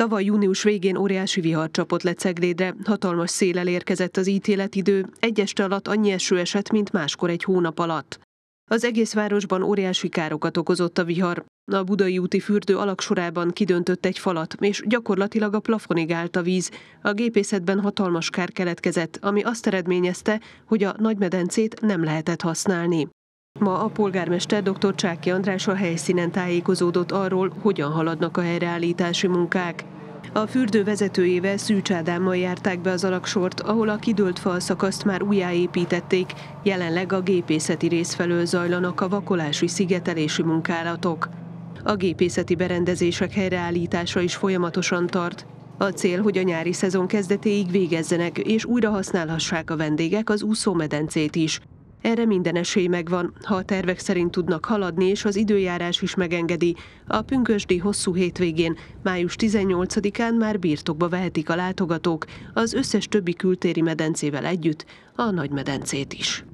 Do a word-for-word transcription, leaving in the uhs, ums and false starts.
Tavaly június végén óriási vihar csapott le Ceglédre, hatalmas széllel érkezett az ítéletidő, egy este alatt annyi eső esett, mint máskor egy hónap alatt. Az egész városban óriási károkat okozott a vihar. A Budai úti fürdő alagsorában kidöntött egy falat, és gyakorlatilag a plafonig állt a víz. A gépészetben hatalmas kár keletkezett, ami azt eredményezte, hogy a Nagymedencét nem lehetett használni. Ma a polgármester dr. Csáky András a helyszínen tájékozódott arról, hogyan haladnak a helyreállítási munkák. A fürdő vezetőjével Szűcs Ádámmal járták be az alagsort, ahol a kidőlt falszakaszt már újjáépítették, jelenleg a gépészeti rész felől zajlanak a vakolási szigetelési munkálatok. A gépészeti berendezések helyreállítása is folyamatosan tart. A cél, hogy a nyári szezon kezdetéig végezzenek, és újra használhassák a vendégek az úszómedencét is. Erre minden esély megvan, ha a tervek szerint tudnak haladni, és az időjárás is megengedi. A pünkösdi hosszú hétvégén, május tizennyolcadikán már birtokba vehetik a látogatók az összes többi kültéri medencével együtt a Nagymedencét is.